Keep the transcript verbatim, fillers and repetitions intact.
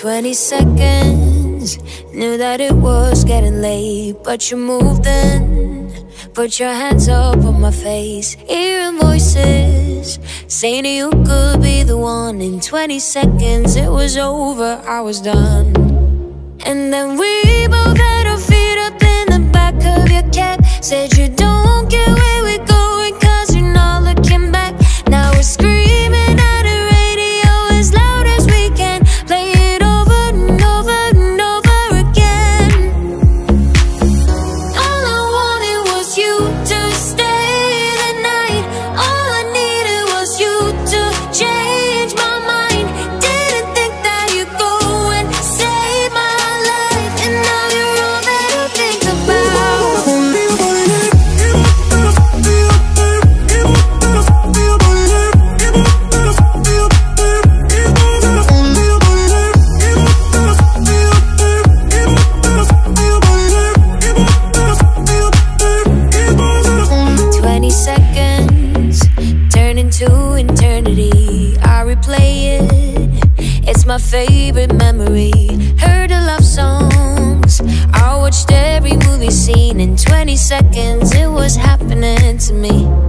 Twenty seconds, knew that it was getting late, but you moved in, put your hands up on my face, hearing voices saying you could be the one. In twenty seconds it was over, I was done. And then we both had our feet up in the back of your cab, said you don't care where we're going cause you're not looking back. Now we're screaming at the radio as loud as we can, play it over and over and over again. All I wanted was you to stay the night, all I needed was you to change my mind. Didn't think that you'd go and save my life, and now you're all that I think about. Twenty seconds turn into eternity. I replay it, it's my favorite memory. Heard the love songs, I watched every movie scene. In twenty seconds it was happening to me.